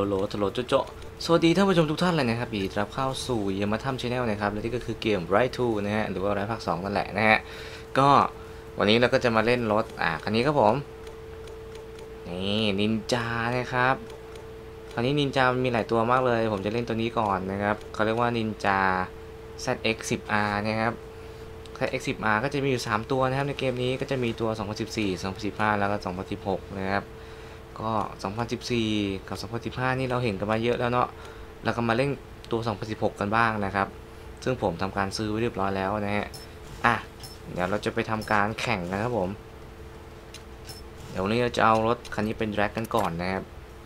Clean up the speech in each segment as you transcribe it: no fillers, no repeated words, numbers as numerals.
โหลโจสวัสดีท่านผู้ชมทุกท่านเลยนะครับยินดีต้อนรับเข้าสู่ยามาทัมชาแนลนะครับและนี่ก็คือเกม Ride 2นะฮะหรือว่า Ride ภาค 2นั่นแหละนะฮะก็วันนี้เราก็จะมาเล่นรถคันนี้ครับผมนี่นินจานะครับคราวนี้นินจามีหลายตัวมากเลยผมจะเล่นตัวนี้ก่อนนะครับเขาเรียกว่านินจา ZX10R นะครับ ZX10R ก็จะมีอยู่3ตัวนะครับในเกมนี้ก็จะมีตัว2014 2015แล้วก็2016นะครับก็2014กับ2015นี่เราเห็นกันมาเยอะแล้วเนาะแล้วก็มาเล่นตัว2016กันบ้างนะครับซึ่งผมทำการซื้อไว้เรียบร้อยแล้วนะฮะเดี๋ยวเราจะไปทำการแข่งนะครับผมเดี๋ยวนี้เราจะเอารถคันนี้เป็นแดร็กกันก่อนนะครับ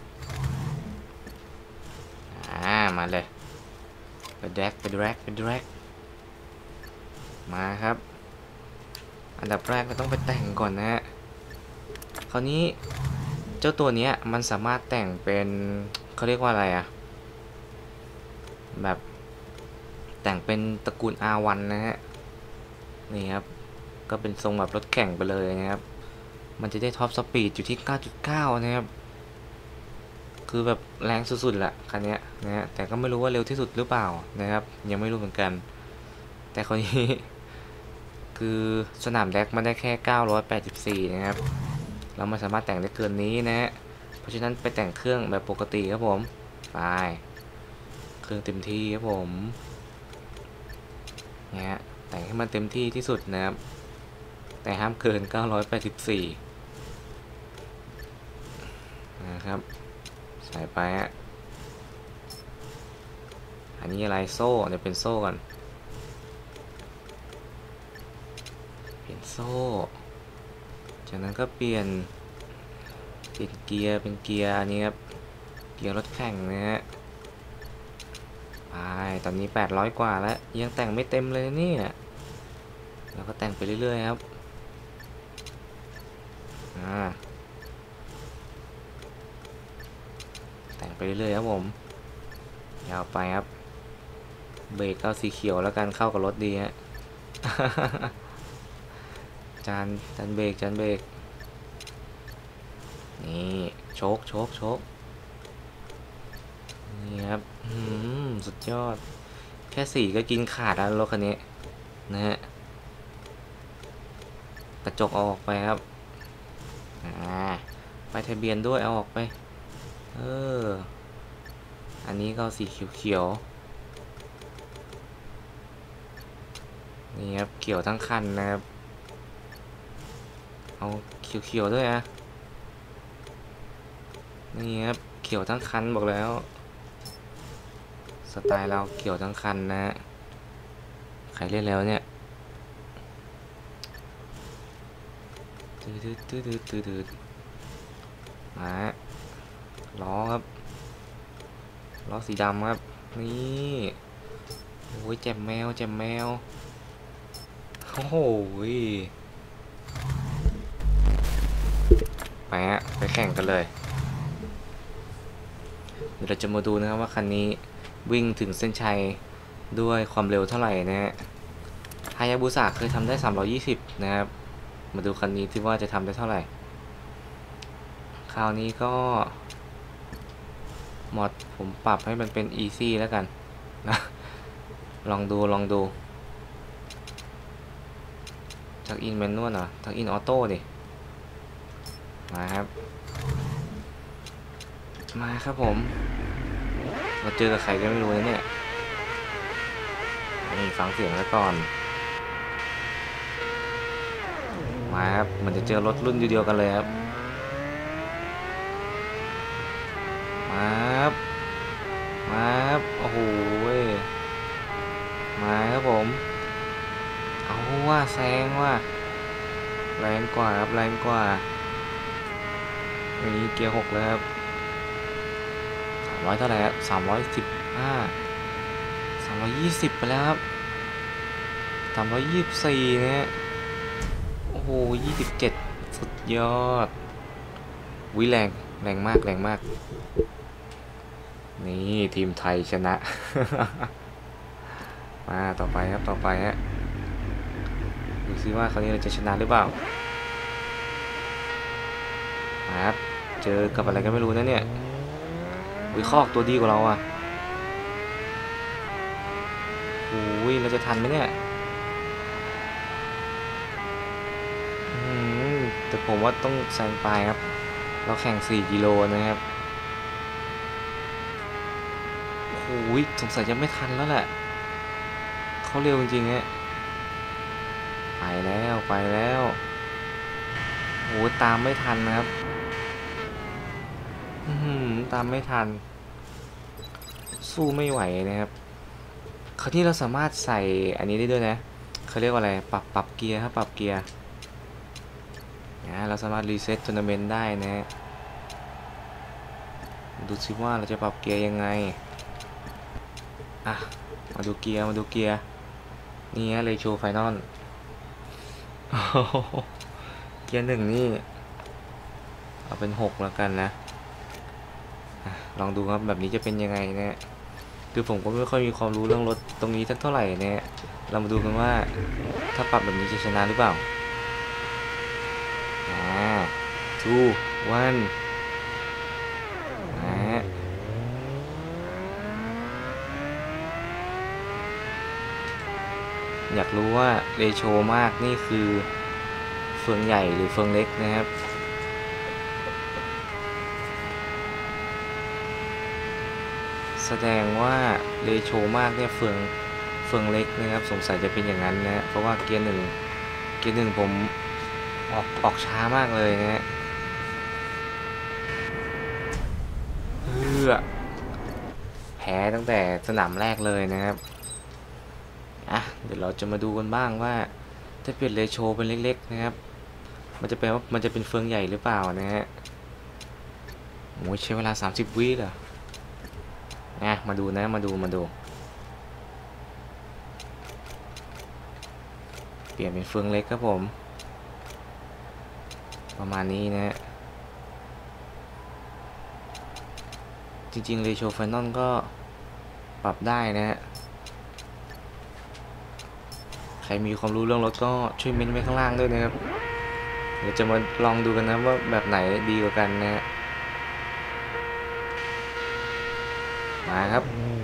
มาเลยไปแดร็กมาครับอันดับแรกเราต้องไปแต่งก่อนนะฮะคราวนี้เจ้าตัวนี้มันสามารถแต่งเป็นเขาเรียกว่าอะไรแบบแต่งเป็นตระกูล R1 นะฮะนี่ครับก็เป็นทรงแบบรถแข่งไปเลยนะครับมันจะได้ท็อปสปีดอยู่ที่ 9.9 นะครับคือแบบแรงสุดๆแหละคันนี้นะฮะแต่ก็ไม่รู้ว่าเร็วที่สุดหรือเปล่านะครับยังไม่รู้เหมือนกันแต่คนนี้คือสนามแดกมันได้แค่984นะครับเราไม่สามารถแต่งได้เกินนี้นะฮะเพราะฉะนั้นไปแต่งเครื่องแบบปกติครับผมไปเครื่องเต็มที่ครับผมเนี่ยแต่งให้มันเต็มที่ที่สุดนะครับแต่ห้ามเกิน984นะครับใส่ไปอันนี้อะไรโซ่เดี๋ยวเป็นโซ่ก่อนเปลี่ยนโซ่จากนั้นก็เปลี่ยนเกียร์เป็นเกียร์นี้ครับเกียร์รถแข่งนะฮะไปตอนนี้800กว่าแล้วยังแต่งไม่เต็มเลยนี่เราก็แต่งไปเรื่อยๆครับแต่งไปเรื่อยๆครับผมยาวไปครับเบรกเอาสีเขียวแล้วกันเข้ากับรถดีฮะ จานเบรกนี่โชคนี่ครับสุดยอดแค่สีก็กินขาดแล้วรถคันนี้นะฮะกระจกเอาออกไปครับไปทะเบียนด้วยเอาออกไปอันนี้ก็สีเขียวนี่ครับเขียวทั้งคันนะครับเอาเขียวด้วยนี่ครับเขียวทั้งคันบอกแล้วสไตล์เราเขียวทั้งคันนะใครเล่นแล้วเนี่ยตืดมาล้อครับล้อสีดำครับนี่โอ้ยแจ่มแมวโอ้โหไปแข่งกันเลยเดี๋ยวเราจะมาดูนะครับว่าคันนี้วิ่งถึงเส้นชัยด้วยความเร็วเท่าไหร่นะฮะฮายาบุสะเคยทำได้320นะครับมาดูคันนี้ที่ว่าจะทำได้เท่าไหร่คราวนี้ก็มอดผมปรับให้มันเป็น easy แล้วกันนะลองดูทักอินแมนนวลเหรอทักอินออโต้ดิมาครับผมเราเจอกับใครก็ไม่รู้นะเนี่ยนี่ฟังเสียงแล้วก่อนมาครับมันจะเจอรถรุ่นเดียวกันเลยครับมาครับโอ้โหมาครับผมเอาว่าแซงว่าแรงกว่าครับนี่เกียร์6แล้วครับ300เท่าไหร่ครับ320ไปแล้วครับ324เนี่ยโอ้โห27สุดยอดแรงมากนี่ทีมไทยชนะ มาต่อไปครับดูซิว่าคราวนี้เราจะชนะหรือเปล่าครับเจอกับอะไรก็ไม่รู้นะเนี่ยอุ้ยคอกตัวดีกว่าเราอ่ะโอ้ยเราจะทันไหมเนี่ยแต่ผมว่าต้องแซงไปครับเราแข่ง4กิโลนะครับโอ้ยสงสัยจะไม่ทันแล้วแหละเขาเร็วจริงๆฮะไปแล้วโอ้ตามไม่ทันนะครับตามไม่ทันสู้ไม่ไหวนะครับคราวนี้เราสามารถใส่อันนี้ได้ด้วยนะเขาเรียกว่าอะไรปรับเกียร์ครับปรับเกียร์เราสามารถรีเซ็ตทัวร์นาเมนต์ได้นะดูซิว่าเราจะปรับเกียร์ยังไงมาดูเกียร์นี่ฮะเลยโชว์ไฟนอลเกียร์1นี่เอาเป็น6แล้วกันนะลองดูครับแบบนี้จะเป็นยังไงนะคือผมก็ไม่ค่อยมีความรู้เรื่องรถตรงนี้สักเท่าไหร่เนี่ยเรามาดูกันว่าถ้าปรับแบบนี้จะชนะหรือเปล่า2 1อยากรู้ว่าเรโชมากนี่คือเฟืองใหญ่หรือเฟืองเล็กนะครับแสดงว่าเรโชมากเนี่ยเฟืองเล็กนะครับสงสัยจะเป็นอย่างนั้นนะเพราะว่าเกียร์หนึ่งผมออกช้ามากเลยนะฮะแพ้ตั้งแต่สนามแรกเลยนะครับเดี๋ยวเราจะมาดูกันบ้างว่าถ้าเปลี่ยนเรโชเป็นเล็กๆนะครับมันจะแปลว่ามันจะเป็นเฟืองใหญ่หรือเปล่านะฮะโอ้ยใช้เวลา30 วิเหรอมาดูนะมาดูเปลี่ยนเป็นเฟืองเล็กครับผมประมาณนี้นะฮะจริงๆเรโชไฟนอลก็ปรับได้นะฮะใครมีความรู้เรื่องรถก็ช่วยเม้นไว้ข้างล่างด้วยนะครับเดี๋ยวจะมาลองดูกันนะว่าแบบไหนดีกว่ากันนะฮะมาครับ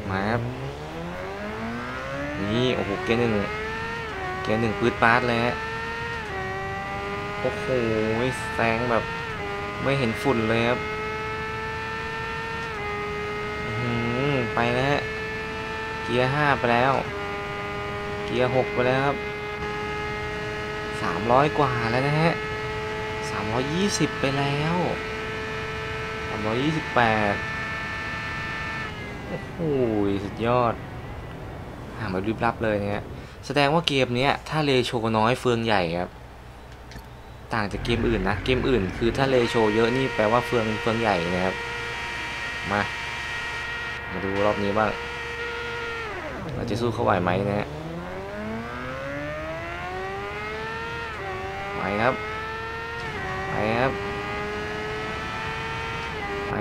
นี่โอ้โหเกียร์หนึ่งปื๊ดปาร์ตเลยฮะโอ้โหแซงแบบไม่เห็นฝุ่นเลยครับไปแล้วฮะเกียร์5ไปแล้วเกียร์6ไปแล้วครับ300 กว่าแล้วนะฮะ320ไปแล้ว328โอ้โหสุดยอดมารีบรับเลยเนี่ยแสดงว่าเกมนี้ถ้าเรโชน้อยเฟืองใหญ่ครับต่างจากเกมอื่นนะเกมอื่นคือถ้าเรโชเยอะนี่แปลว่าเฟืองใหญ่นะครับมาดูรอบนี้บ้างเราจะสู้เขาไหวไหมนะฮะไหวครับไหวฮะไหว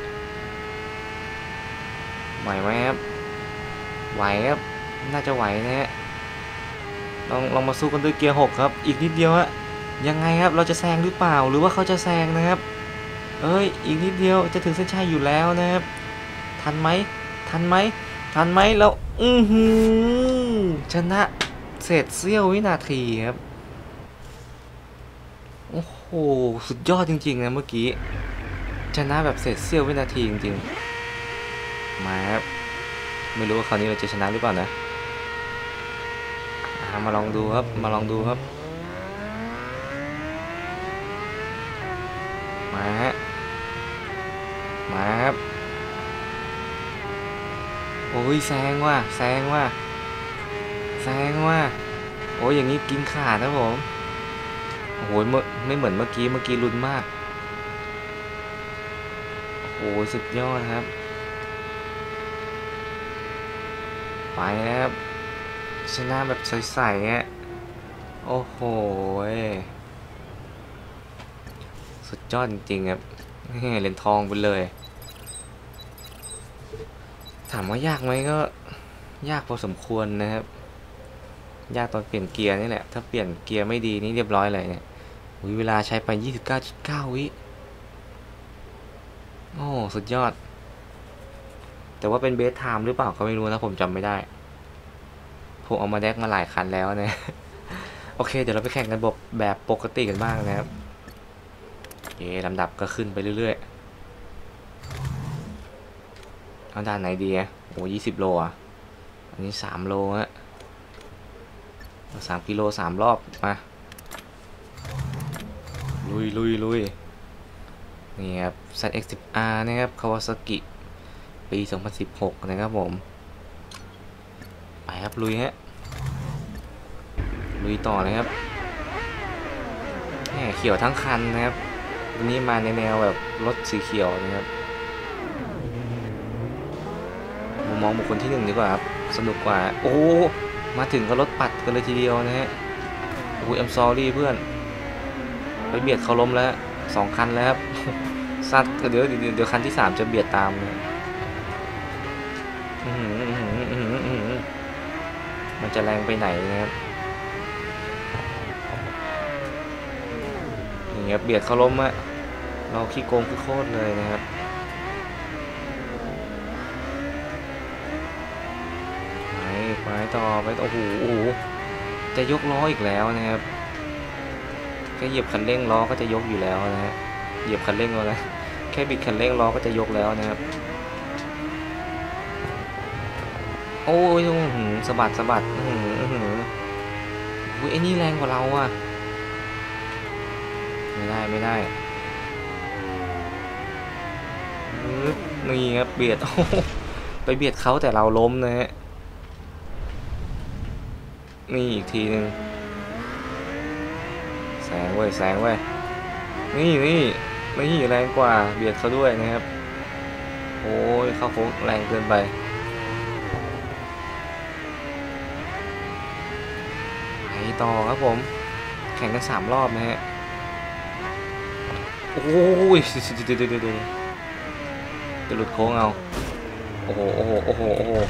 ไหมครับไหวครับน่าจะไหวนะฮะลองมาสู้กันด้วยเกียร์6ครับอีกนิดเดียวฮะยังไงครับเราจะแซงหรือเปล่าหรือว่าเขาจะแซงนะครับอีกนิดเดียวจะถึงเส้นชัยอยู่แล้วนะครับทันไหมแล้วชนะเศษเสี้ยววินาทีครับโอ้โหสุดยอดจริงๆนะเมื่อกี้ชนะแบบเศษเสี้ยววินาทีจริงๆมาครับไม่รู้ว่าคราวนี้เราจะชนะหรือเปล่านะมาลองดูครับมาครับโอ้ยแซงว่ะโอ้ยอย่างนี้กินขาดนะผมโอ้โหไม่เหมือนเมื่อกี้ลุ้นมากโอ้โหสุดยอดครับไปครับชนะแบบใสๆฮะโอ้โหสุดยอดจริงๆครับเหรียญทองไปเลยถามว่ายากไหมก็ยากพอสมควรนะครับยากตอนเปลี่ยนเกียร์นี่แหละถ้าเปลี่ยนเกียร์ไม่ดีนี่เรียบร้อยเลยเนี่ยเวลาใช้ไป 29.9 วิโอ้สุดยอดแต่ว่าเป็นเบสไทม์หรือเปล่าก็ไม่รู้นะผมจำไม่ได้ผมเอามาแดกมาหลายคันแล้วนะ โอเคเดี๋ยวเราไปแข่งกันแบบปกติกันบ้างนะครับโอเคลำดับก็ขึ้นไปเรื่อยๆเอาด้านไหนดีอ่ะโอ้20 โลอ่ะอันนี้3 โลฮะ3 กิโล3 รอบมาลุยนี่ครับ ZX10R นะครับ Kawasaki ปี 2016 นะครับผมไปครับลุยฮะลุยต่อเลยครับแหมเขียวทั้งคันนะครับวันนี้มาในแนวแบบรถสีเขียวนะครับมุมมองบุคคลที่1ดีกว่าครับสนุกกว่าโอ้มาถึงก็รถปัดกันเลยทีเดียวนะฮะโอ้ย I'm sorry เพื่อนไปเบียดเขาล้มแล้ว2 คันแล้วครับซัดเดี๋ยวคันที่3จะเบียดตามเลยมันจะแรงไปไหนนะครับอย่างเงี้ยเบียดเขาล้มอะเราขี้โกงคือโคตรเลยนะครับไปต่อโอ้โหจะยกล้ออีกแล้วนะครับแค่เหยียบคันเร่งล้อก็จะยกอยู่แล้วนะฮะเหยียบคันเร่งแล้วนะแค่บิดคันเร่งล้อก็จะยกแล้วนะครับโอ้ยสะบัดอุ้ยไอ้นี่แรงกว่าเราอ่ะไม่ได้นี่ครับเบียดไปเบียดเขาแต่เราล้มนะฮะนี่อีกทีหนึ่งแซงเว้ยนี่แรงกว่าเบียดเขาด้วยนะครับโอ้ยเข้าโค้งแรงเกินไปต่อครับผมแข่งกัน3 รอบนะฮะโอ้ยจะหลุดโค้งเอาโอ้โห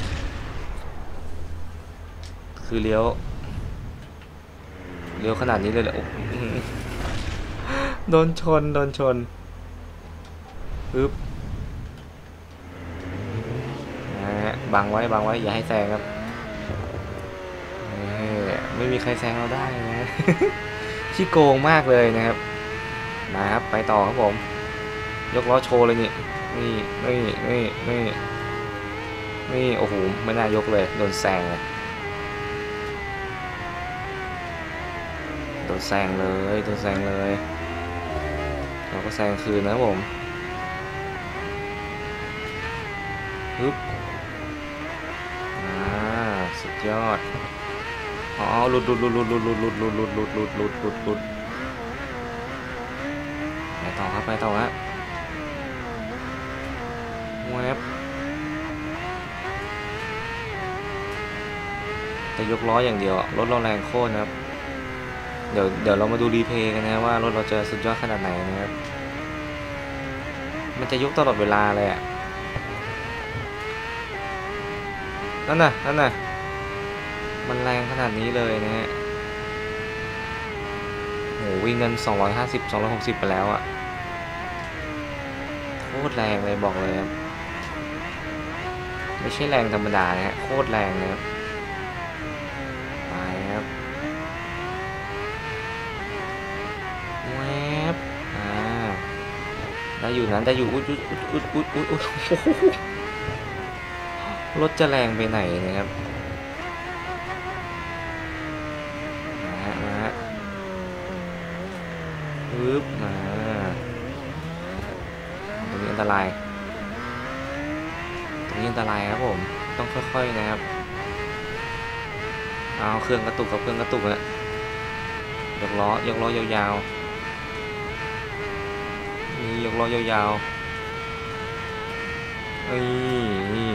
คือเลี้ยวขนาดนี้เลยแหละโดนชนปึ๊บบังไว้อย่าให้แซงครับไม่มีใครแซงเราได้นะขี้โกงมากเลยนะครับมาครับไปต่อครับผมยกล้อโชว์เลยนี่โอ้โหไม่น่ายกเลยโดนแซงเลยเราก็แซงคืนนะผมปึ๊บสุดยอดอ๋อหลุดไปต่อครับแวบแต่ยกล้ออย่างเดียวรถเราแรงโคตรนะครับเดี๋ยวเรามาดูรีเพลย์กันนะว่ารถเราจะสุดยอดขนาดไหนนะครับมันจะยกตลอดเวลาเลยอ่ะนั่นน่ะมันแรงขนาดนี้เลยนะฮะโหวิ่งกัน250 260ไปแล้วอ่ะโคตรแรงเลยบอกเลยครับไม่ใช่แรงธรรมดานะฮะโคตรแรงนะครับไปครับแวบได้อยู่อุ๊ยรถจะแรงไปไหนนะครับมาปึ๊บมาตรงนี้อันตรายครับผมต้องค่อยๆนะครับเอาเครื่องกระตุกนะยกล้อยาวนี่ยกล้อยาวนี่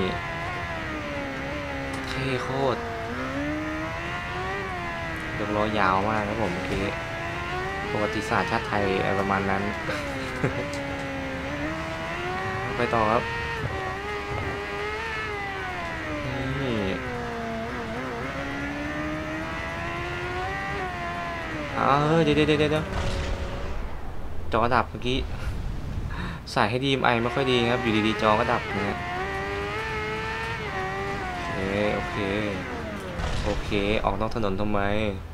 เท่โคตรยกล้อยาวมากครับผมเมื่อกี้ประวัติศาสตร์ชาติไทยประมาณนั้น ไปต่อครับนี่เดี๋ยวจอดับเมื่อกี้ใส่ให้DMIไม่ค่อยดีครับอยู่ดีๆจอก็ดับนะฮะโอเคออกนอกถนนทำไม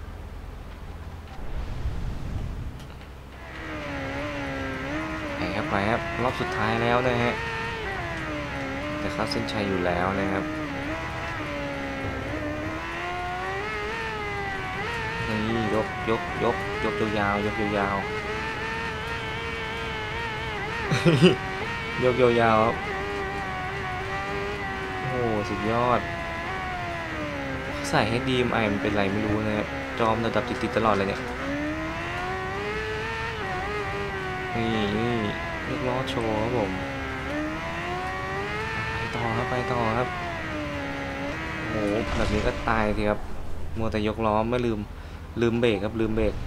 ไปครับรอบสุดท้ายแล้วนะฮะจะเข้าเส้นชัยอยู่แล้วนะครับนี่ยกยาวๆยกยาวๆ ยกยาวๆครับโอ้สุดยอดใส่ให้ดีมไอมันเป็นไรไม่รู้นะครับจอมระดับติดตลอดเลยเนี่ยนี่ยกล้อโชว์ครับผมไปต่อครับโอ้แบบนี้ก็ตายทีครับมัวแต่ยกล้อไม่ลืมเบรกครับลืมเบรก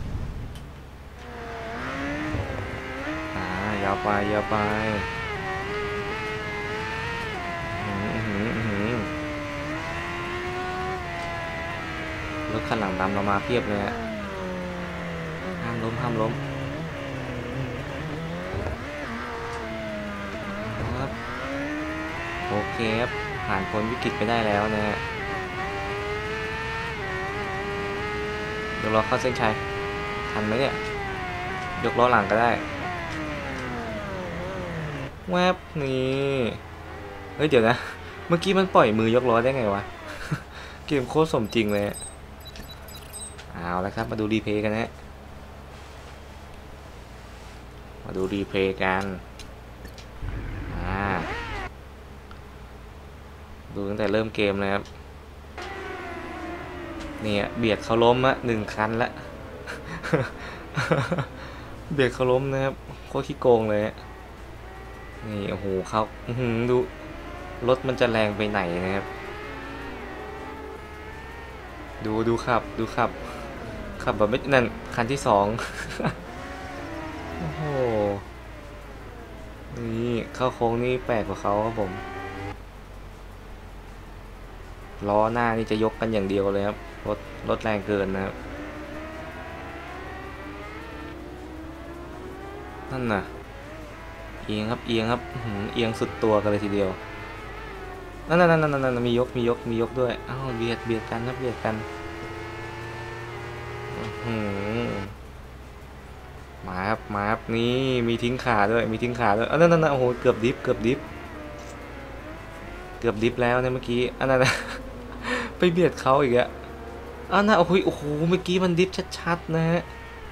ยาวไปรถคันหลังดำเรามาเพียบเลยฮะห้ามล้มครับโอเคครับผ่านพ้นวิกฤตไปได้แล้วนะฮะยกล้อเข้าเส้นชัยทันไหมเนี่ยยกล้อหลังก็ได้แวบนี่เฮ้ยเดี๋ยวนะเมื่อกี้มันปล่อยมือยกล้อได้ไงวะ เกมโคตรสมจริงเลยเอาละครับมาดูรีเพย์กันนะมาดูรีเพย์กันดูตั้งแต่เริ่มเกมเลยครับเนี่ยเบียดเขาล้มอะ1 คันละ เบียดเขาล้มนะครับโคตรขี้โกงเลยนี่โอ้โหเขาดูรถมันจะแรงไปไหนนะครับดูขับแบบไม่นั่นคันที่2 โอ้โหนี่เข้าโค้งนี่แปลกกว่าเขาครับผมล้อหน้านี่จะยกกันอย่างเดียวเลยครับรถแรงเกินนะครับนั่นน่ะเอียงครับเอียงสุดตัวกันเลยทีเดียวนั่นมียกด้วยอ้าวเบียดกันครับเบียดกันมาครับนี่มีทิ้งขาด้วยนั่นโอ้โหเกือบดิฟแล้วเนี่ยเมื่อกี้อันนั้นนะ ไปเบียดเขาอีกอะอันนั้นโอ้โหเมื่อกี้มันดิฟชัดๆนะฮะ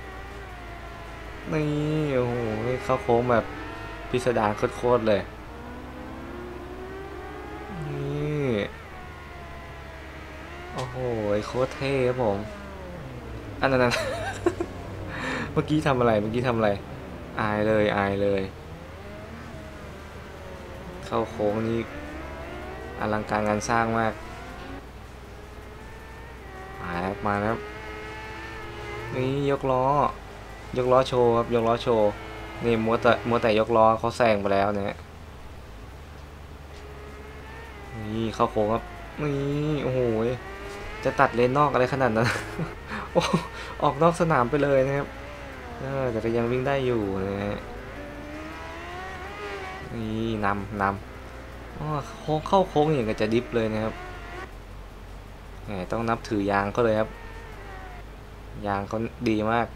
นี่โอ้โหเข้าโค้งแบบพิสดารโคตรเลยนี่โอ้โหโคตรเท่ครับผมอันนั้น เมื่อกี้ทำอะไรอายเลยเข้าโค้งนี่อลังการงานสร้างมากมาแล้วนี่ยกล้อโชว์ครับยกล้อโชว์นี่มัวแต่ยกล้อเขาแซงไปแล้วเนี่ยนี่เข้าโค้งครับนี่โอ้โหจะตัดเลนนอกอะไรขนาดนั้น โอ้ออกนอกสนามไปเลยนะครับแต่ก็ยังวิ่งได้อยู่นะฮะนี่นำโค้งเข้าโค้งอย่างกับจะดิฟเลยนะครับต้องนับถือยางเขาเลยครับยางเขาดีมาก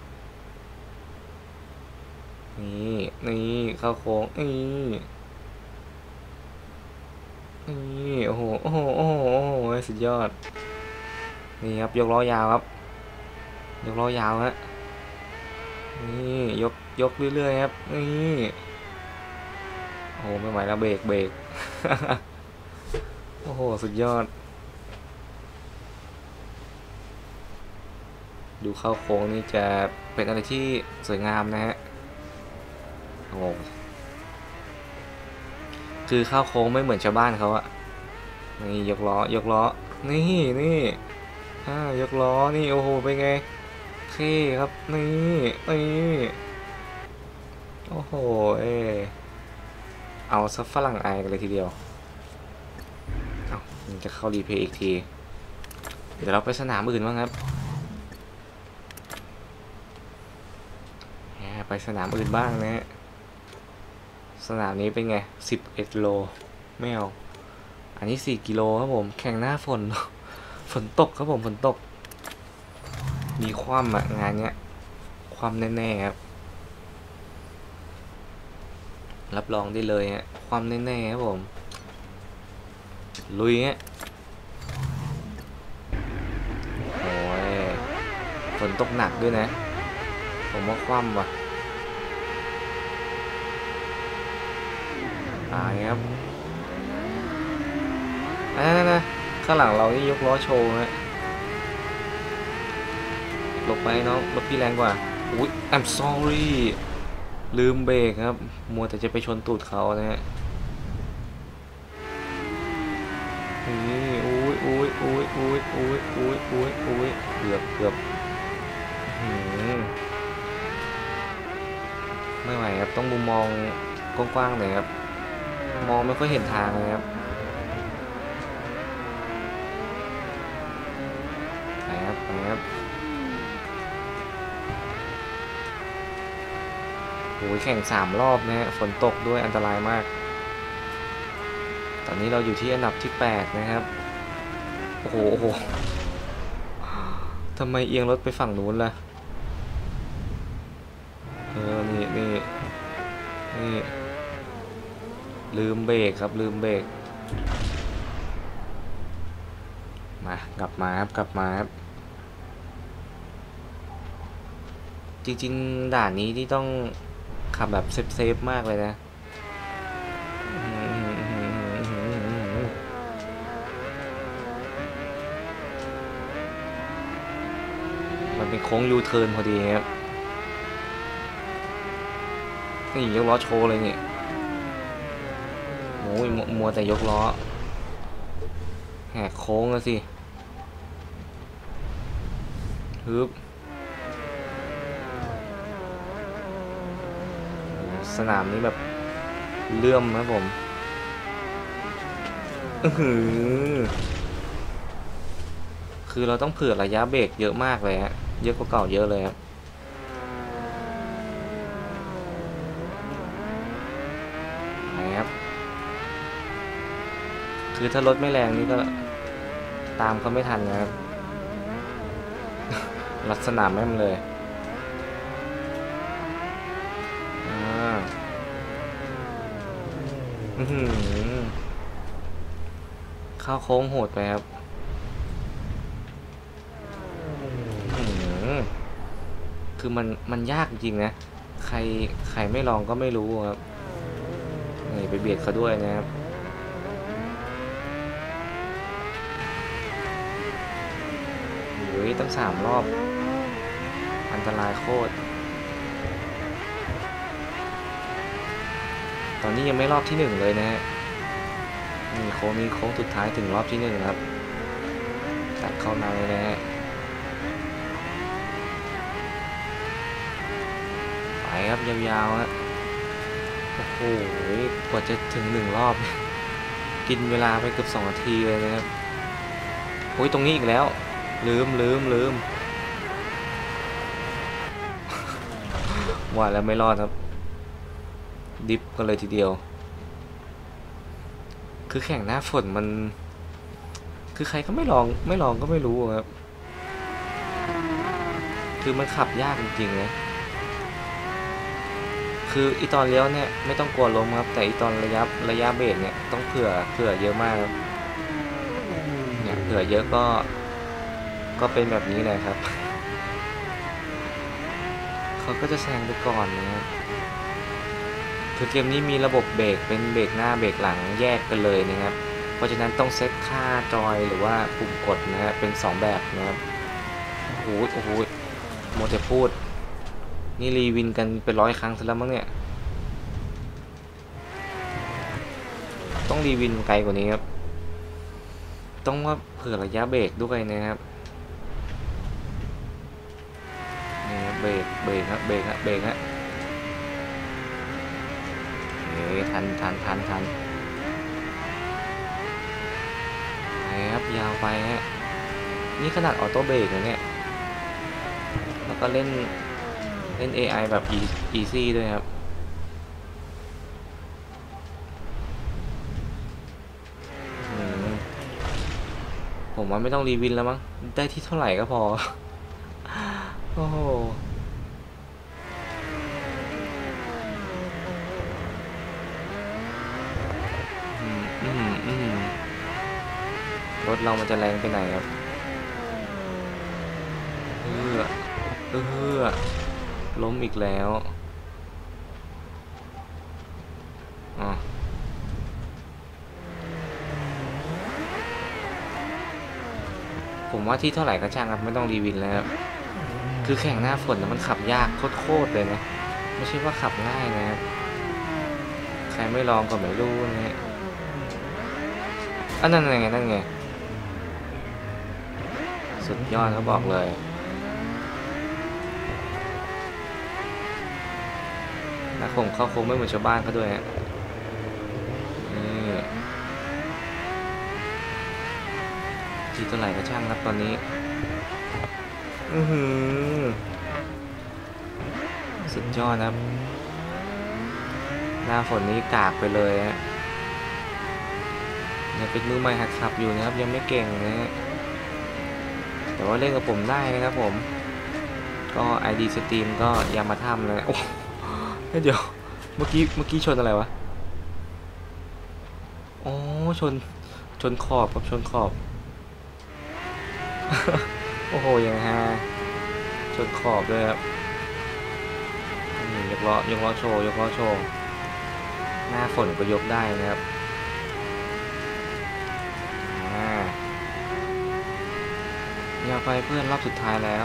นี่เข้าโค้งนี่โอ้โหสุดยอดนี่ครับยกล้อยาวครับยกล้อยาวฮะนี่ยกเรื่อยๆครับนี่โอ้โหไม่ไหวแล้วเบรก โอ้โหสุดยอดดูเข้าโค้งนี่จะเป็นอะไรที่สวยงามนะฮะโอ้คือเข้าโค้งไม่เหมือนชาวบ้านเขาอะนี่ยกล้นี่ยกล้อนี่โอ้โหเป็นไงเท่ครับนี่โอ้โหเอาซับฝรั่งไอกันเลยทีเดียวเอาจะเข้ารีเพย์อีกทีเดี๋ยวเราไปสนามอื่นบ้างครับไปสนามอื่นบ้างนะฮะสนามนี้เป็นไง11 โลไม่เอาอันนี้4 กิโลครับผมแข่งหน้าฝน ฝนตกครับผมฝนตกมีคว่ำอะงานเนี้ยคว่ำแน่ๆครับรับรองได้เลยฮะคว่ำแน่ๆครับผมลุยฮะโอ้ยฝนตกหนักด้วยนะผมว่าคว่ำว่ะตายครับนั่นนะข้างหลังเรานี่ยกล้อโชว์ฮะหลบไปน้องรถพี่แรงกว่าอุ๊ย I'm sorry ลืมเบรกครับมัวแต่จะไปชนตูดเขานะฮะนี่อุ๊ยอุ๊ยอุ๊ยอุ๊ยอุ๊ยอุ๊ยอุ๊ยอุ๊ยเกือบไม่ไหวครับต้องมุมมองกว้างๆหน่อยครับมองไม่ค่อยเห็นทางเลยครับไปครับโอ้ยแข่ง3 รอบนะฮะฝนตกด้วยอันตรายมากตอนนี้เราอยู่ที่อันดับที่8นะครับโอ้โหทำไมเอียงรถไปฝั่งนู้นล่ะนี่ลืมเบรกครับลืมเบรกกลับมาครับจริงๆด่านนี้ที่ต้องขับแบบเซฟมากเลยนะมันเป็นโค้งยูเทิร์นพอดีครับนี่ยกล้อโชว์เลยนี่โอ้ยมัวแต่ยกล้อแหกโค้งแล้วสิฮึบสนามนี้แบบเลื่อมนะผมคือเราต้องเผื่อระยะเบรกเยอะมากเลยฮะเยอะกว่าเก่าเยอะเลยครับคือถ้ารถไม่แรงนี่ก็ตามเขาไม่ทันนะครับลักษณะแม่มเลยเข้าโค้งโหดไปครับคือมันยากจริงนะใครไม่ลองก็ไม่รู้ครับนี่ไปเบียดเขาด้วยนะครับโอ้ยตั้ง3 รอบอันตรายโคตรตอนนี้ยังไม่รอบที่1เลยนะฮะนี่โค้งสุดท้ายถึงรอบที่1ครับตัดเข้าในนะฮะไปครับยาวๆฮะโอ้โหกว่าจะถึง1 รอบกินเวลาไปเกือบ2 นาทีเลยนะครับโอ้ยตรงนี้อีกแล้วลืมว่าแล้วไม่รอดครับดิฟกันเลยทีเดียวคือแข่งหน้าฝนมันคือใครก็ไม่ลองก็ไม่รู้ครับคือมันขับยากจริงๆนะคืออีตอนเลี้ยวเนี่ยไม่ต้องกลัวล้มครับแต่อีตอนระยะเบรกเนี่ยต้องเผื่อเยอะมากครับเนี่ยเผื่อเยอะก็เป็นแบบนี้เลยครับเขาก็จะแซงไปก่อนนะครับคือเกมนี้มีระบบเบรกเป็นเบรกหน้าเบรกหลังแยกกันเลยนะครับเพราะฉะนั้นต้องเซตค่าจอยหรือว่าปุ่มกดนะฮะเป็น2 แบบนะครับโอ้โหโมเตพูดนี่รีวินกันเป็น100 ครั้งซะแล้วมั้งเนี่ยต้องรีวินไกลกว่านี้ครับต้องว่าเผื่อระยะเบรกด้วยนะครับนี่เบรกฮะทันครับยาวไปฮะนี่ขนาดออโต้เบรกนะเนี่ยแล้วก็เล่น AI แบบ easy ด้วยครับผมว่าไม่ต้องรีวินแล้วมั้งได้ที่เท่าไหร่ก็พอ โอ้โหรถเรามันจะแรงไปไหนครับเออล้มอีกแล้วอ๋อผมว่าที่เท่าไหร่ก็ช่างครับไม่ต้องรีวินแล้วคือแข่งหน้าฝนแล้วมันขับยากโคตรเลยนะไม่ใช่ว่าขับง่ายนะครับใครไม่ลองก็ไม่รู้นะนั่นไงสุดยอดเขาบอกเลยนะเข้าโค้งไม่เหมือนชาวบ้านเขาด้วยฮะนี่ที่เท่าไหร่ก็ช่างครับตอนนี้สุดยอดครับหน้าฝนนี้กากไปเลยฮะยังเป็นมือใหม่หัดขับอยู่นะครับยังไม่เก่งนะฮะแต่ว่าเล่นกับผมได้นะครับผมก็ ID Steam ก็ยามาทำเลยโอ้เดี๋ยวเมื่อกี้ชนอะไรวะอ๋อชนขอบครับชนขอบโอ้โหยังฮะชนขอบเลยครับยกล้อโชว์หน้าฝนก็ยกได้นะครับอย่าไปเพื่อนรอบสุดท้ายแล้ว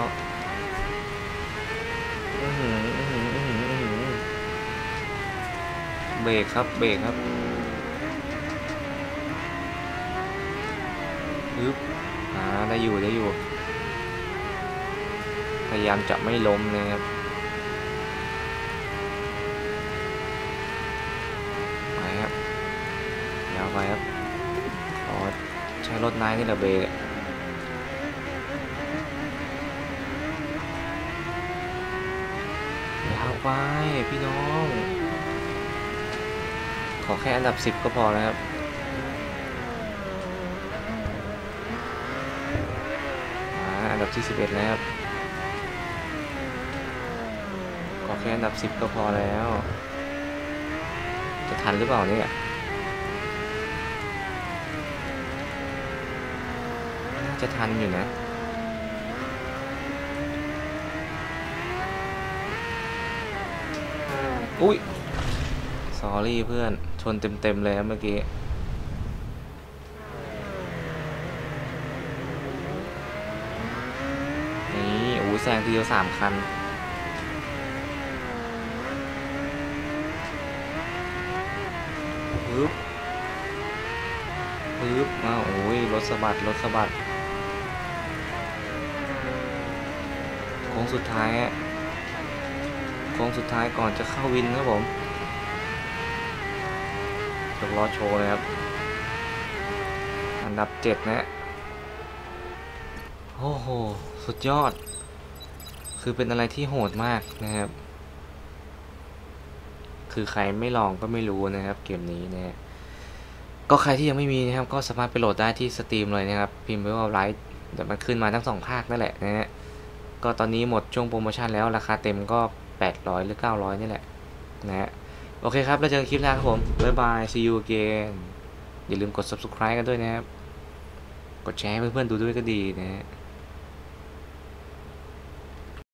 เบรกครับปึ๊บได้อยู่พยายามจะไม่ล้มนะครับไปครับยาวไปครับขอใช้รถนายนี่แหละเบรกยาวไปพี่น้องขอแค่อันดับ10ก็พอแล้วครับอันดับที่11แล้วครับขอแค่อันดับ10ก็พอแล้วจะทันหรือเปล่าเนี่ยน่าจะทันอยู่นะอุ้ยสอรี่เพื่อนชนเต็มเลยครับเมื่อกี้นี่โอ้แซงทีเดียว3 คันปึ๊บโอ้ยรถสะบัดโค้งสุดท้ายก่อนจะเข้าวินครับผมยกล้อโชว์เลยครับอันดับ7นะโอ้โหสุดยอดคือเป็นอะไรที่โหดมากนะครับคือใครไม่ลองก็ไม่รู้นะครับเกมนี้นะฮะก็ใครที่ยังไม่มีนะครับก็สามารถไปโหลดได้ที่สตรีมเลยนะครับพิมพ์ไปว่าไลฟ์เดี๋ยวมันขึ้นมาทั้ง2 ภาคนั่นแหละนะฮะก็ตอนนี้หมดช่วงโปรโมชั่นแล้วราคาเต็มก็800หรือ900นี่แหละนะฮะโอเคครับแล้วเจอกันคลิปหน้าครับผมบ๊ายบาย see you again อย่าลืมกด subscribe กันด้วยนะครับกดแชร์ให้เพื่อนๆดูด้วยก็ดีนะฮะ